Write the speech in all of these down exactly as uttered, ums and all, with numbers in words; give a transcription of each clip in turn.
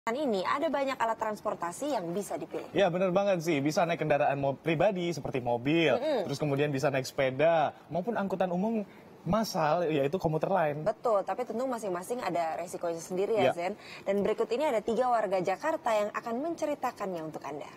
Ini ada banyak alat transportasi yang bisa dipilih. Ya benar banget sih, bisa naik kendaraan mo pribadi seperti mobil, mm-hmm. terus kemudian bisa naik sepeda, maupun angkutan umum massal, yaitu komuter lain. Betul, tapi tentu masing-masing ada resikonya sendiri ya, ya Zen. Dan berikut ini ada tiga warga Jakarta yang akan menceritakannya untuk Anda.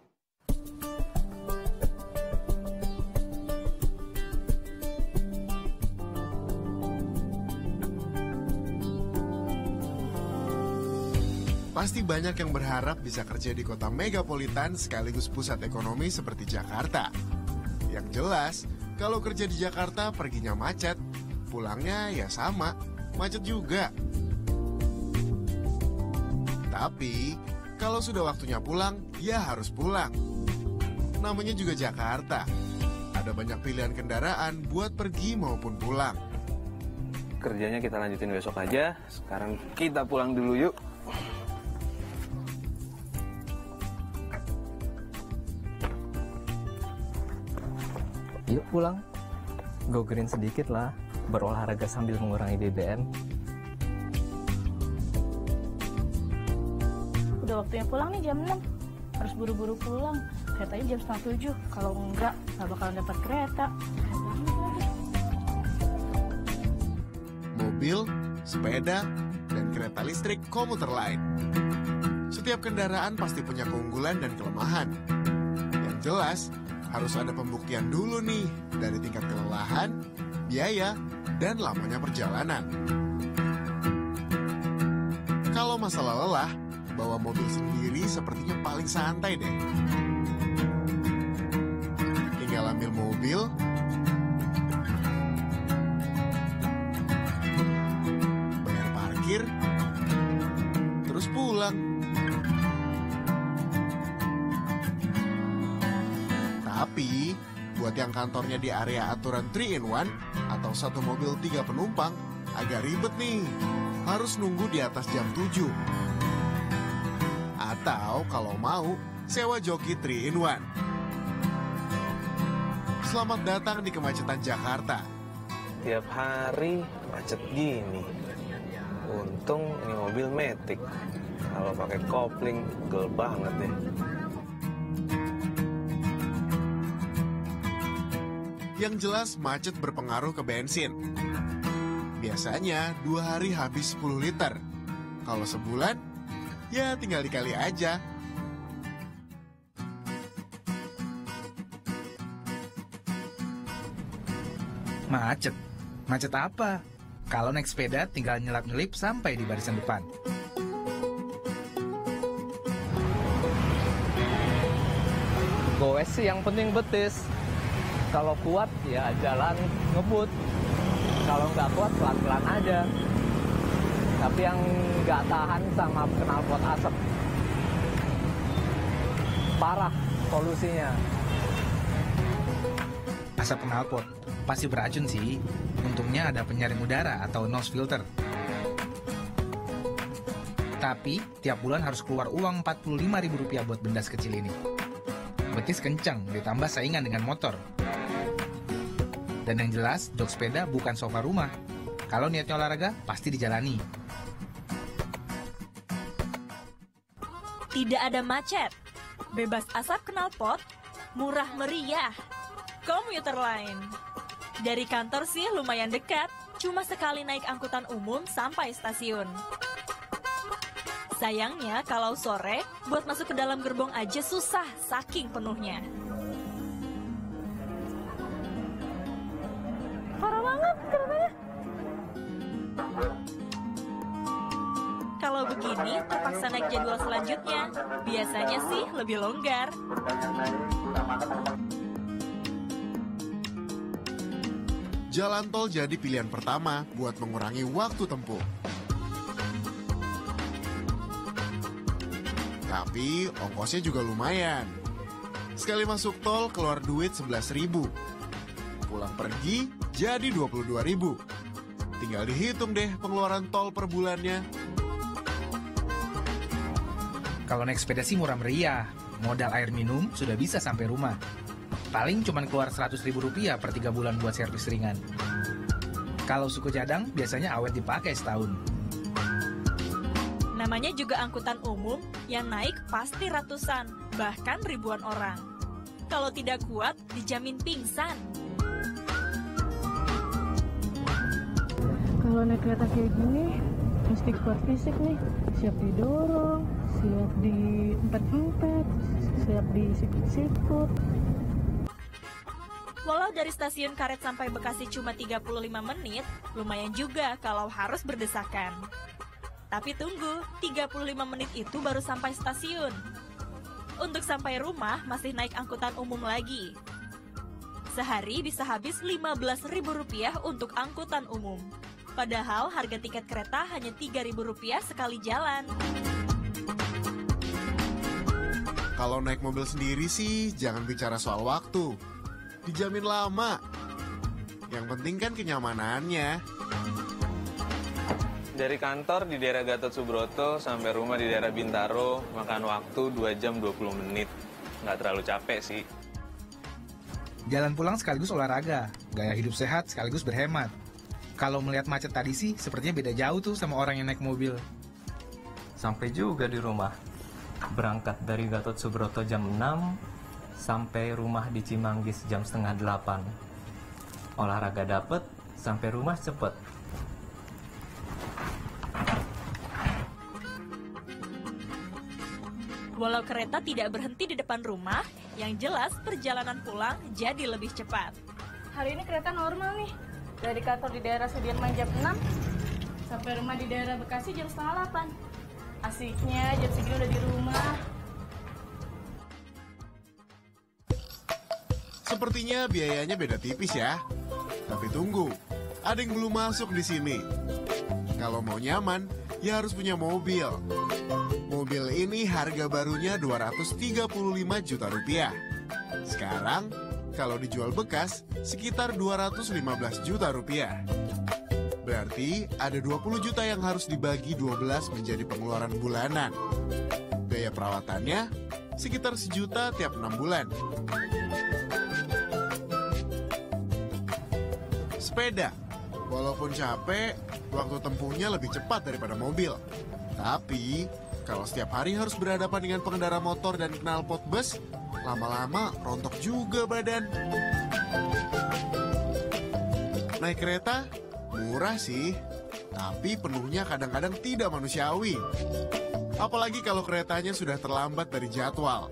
Pasti banyak yang berharap bisa kerja di kota megapolitan sekaligus pusat ekonomi seperti Jakarta. Yang jelas, kalau kerja di Jakarta perginya macet, pulangnya ya sama, macet juga. Tapi, kalau sudah waktunya pulang, ya harus pulang. Namanya juga Jakarta. Ada banyak pilihan kendaraan buat pergi maupun pulang. Kerjanya kita lanjutin besok aja, sekarang kita pulang dulu yuk. Yuk pulang, gogerin sedikit lah, berolahraga sambil mengurangi B B M. Udah waktunya pulang nih jam enam, harus buru-buru pulang. Keretanya jam setengah tujuh, kalau enggak, nggak bakalan dapat kereta. Mobil, sepeda, dan kereta listrik komuter lain. Setiap kendaraan pasti punya keunggulan dan kelemahan. Yang jelas, harus ada pembuktian dulu nih dari tingkat kelelahan, biaya, dan lamanya perjalanan. Kalau masalah lelah, bawa mobil sendiri sepertinya paling santai deh. Tinggal ambil mobil, bayar parkir, terus pulang. Tapi, buat yang kantornya di area aturan three in one atau satu mobil tiga penumpang, agak ribet nih. Harus nunggu di atas jam tujuh. Atau kalau mau, sewa joki three in one. Selamat datang di kemacetan Jakarta. Tiap hari macet gini. Untung ini mobil matic. Kalau pakai kopling, gel banget deh. Yang jelas macet berpengaruh ke bensin. Biasanya dua hari habis sepuluh liter. Kalau sebulan, ya tinggal dikali aja. Macet? Macet apa? Kalau naik sepeda tinggal nyelap-nyelip sampai di barisan depan. Goes sih yang penting betis. Kalau kuat ya jalan ngebut, kalau nggak kuat pelan-pelan aja. Tapi yang nggak tahan sama knalpot asap, parah polusinya. Asap knalpot pasti beracun sih. Untungnya ada penyaring udara atau nose filter. Tapi tiap bulan harus keluar uang empat puluh lima ribu rupiah buat benda sekecil ini. Betis kencang ditambah saingan dengan motor. Dan yang jelas, jok sepeda bukan sofa rumah. Kalau niatnya olahraga, pasti dijalani. Tidak ada macet, bebas asap knalpot, murah meriah. Komuter lain. Dari kantor sih lumayan dekat, cuma sekali naik angkutan umum sampai stasiun. Sayangnya kalau sore, buat masuk ke dalam gerbong aja susah, saking penuhnya. Parah banget keretanya. Kalau begini, terpaksa naik jadwal selanjutnya. Biasanya sih lebih longgar. Jalan tol jadi pilihan pertama buat mengurangi waktu tempuh. Tapi ongkosnya juga lumayan. Sekali masuk tol keluar duit sebelas ribu. Pulang pergi jadi dua puluh dua ribu. Tinggal dihitung deh pengeluaran tol per bulannya. Kalau naik sepeda sih murah meriah. Modal air minum sudah bisa sampai rumah. Paling cuma keluar seratus ribu rupiah per tiga bulan buat servis ringan. Kalau suku cadang biasanya awet dipakai setahun. Namanya juga angkutan umum, yang naik pasti ratusan, bahkan ribuan orang. Kalau tidak kuat, dijamin pingsan. Kalau naik kereta kayak gini, mesti kuat fisik nih. Siap didorong, siap diempet-empet, siap disikut-sikut. Walau dari stasiun Karet sampai Bekasi cuma tiga puluh lima menit, lumayan juga kalau harus berdesakan. Tapi tunggu, tiga puluh lima menit itu baru sampai stasiun. Untuk sampai rumah masih naik angkutan umum lagi. Sehari bisa habis lima belas ribu rupiah untuk angkutan umum. Padahal harga tiket kereta hanya tiga ribu rupiah sekali jalan. Kalau naik mobil sendiri sih, jangan bicara soal waktu. Dijamin lama. Yang penting kan kenyamanannya. Dari kantor di daerah Gatot Subroto sampai rumah di daerah Bintaro, makan waktu dua jam dua puluh menit. Nggak terlalu capek sih. Jalan pulang sekaligus olahraga, gaya hidup sehat sekaligus berhemat. Kalau melihat macet tadi sih, sepertinya beda jauh tuh sama orang yang naik mobil. Sampai juga di rumah. Berangkat dari Gatot Subroto jam enam, sampai rumah di Cimanggis jam setengah delapan. Olahraga dapet, sampai rumah cepet. Walau kereta tidak berhenti di depan rumah, yang jelas perjalanan pulang jadi lebih cepat. Hari ini kereta normal nih. Dari kantor di daerah Sudirman jam enam, sampai rumah di daerah Bekasi jam setengah delapan. Asiknya jam segini udah di rumah. Sepertinya biayanya beda tipis ya. Tapi tunggu, ada yang belum masuk di sini. Kalau mau nyaman, ya harus punya mobil. Mobil ini harga barunya dua ratus tiga puluh lima juta rupiah. Sekarang, kalau dijual bekas, sekitar dua ratus lima belas juta rupiah. Berarti ada dua puluh juta yang harus dibagi dua belas menjadi pengeluaran bulanan. Biaya perawatannya sekitar sejuta tiap enam bulan. Sepeda, walaupun capek, waktu tempuhnya lebih cepat daripada mobil. Tapi, kalau setiap hari harus berhadapan dengan pengendara motor dan knalpot bus, lama-lama rontok juga badan. Naik kereta, murah sih, tapi penuhnya kadang-kadang tidak manusiawi. Apalagi kalau keretanya sudah terlambat dari jadwal.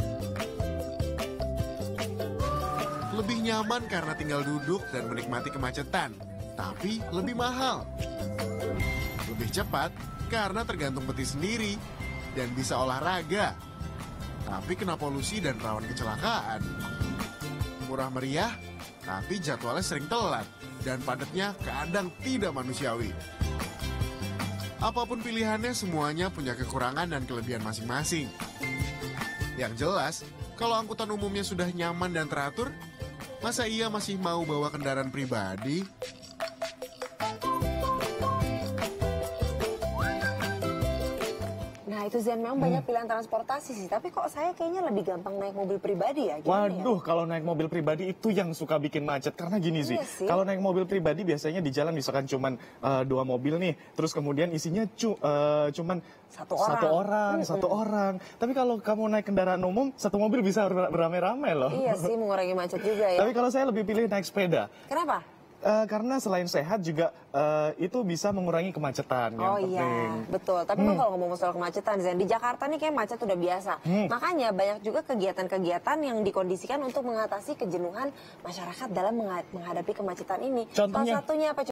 Lebih nyaman karena tinggal duduk dan menikmati kemacetan, tapi lebih mahal. Lebih cepat karena tergantung petis sendiri dan bisa olahraga, tapi kena polusi dan rawan kecelakaan. Murah meriah, tapi jadwalnya sering telat dan padatnya kadang tidak manusiawi. Apapun pilihannya, semuanya punya kekurangan dan kelebihan masing-masing. Yang jelas, kalau angkutan umumnya sudah nyaman dan teratur, masa iya masih mau bawa kendaraan pribadi? Nah itu Zen, memang banyak pilihan transportasi sih, tapi kok saya kayaknya lebih gampang naik mobil pribadi ya? Gimana Waduh, ya? kalau naik mobil pribadi itu yang suka bikin macet. Karena gini sih, Iya sih. kalau naik mobil pribadi biasanya di jalan misalkan cuman uh, dua mobil nih, terus kemudian isinya cu uh, cuman Satu orang. satu orang, Hmm, satu orang. Tapi kalau kamu naik kendaraan umum, satu mobil bisa ber- beramai-ramai loh. Iya sih, mengurangi macet juga ya. Tapi kalau saya lebih pilih naik sepeda. Kenapa? Uh, karena selain sehat juga uh, itu bisa mengurangi kemacetan. Oh yang iya, penting. betul. Tapi kan kalau ngomong soal kemacetan, Zen, di Jakarta nih kayak macet udah biasa. Hmm. Makanya banyak juga kegiatan-kegiatan yang dikondisikan untuk mengatasi kejenuhan masyarakat dalam mengha- menghadapi kemacetan ini. Contohnya? Salah satunya apa?